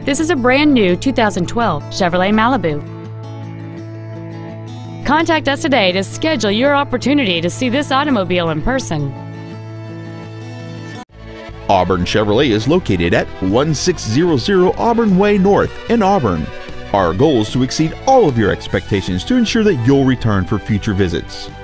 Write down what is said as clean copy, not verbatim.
This is a brand new 2012 Chevrolet Malibu. Contact us today to schedule your opportunity to see this automobile in person. Auburn Chevrolet is located at 1600 Auburn Way North in Auburn. Our goal is to exceed all of your expectations to ensure that you'll return for future visits.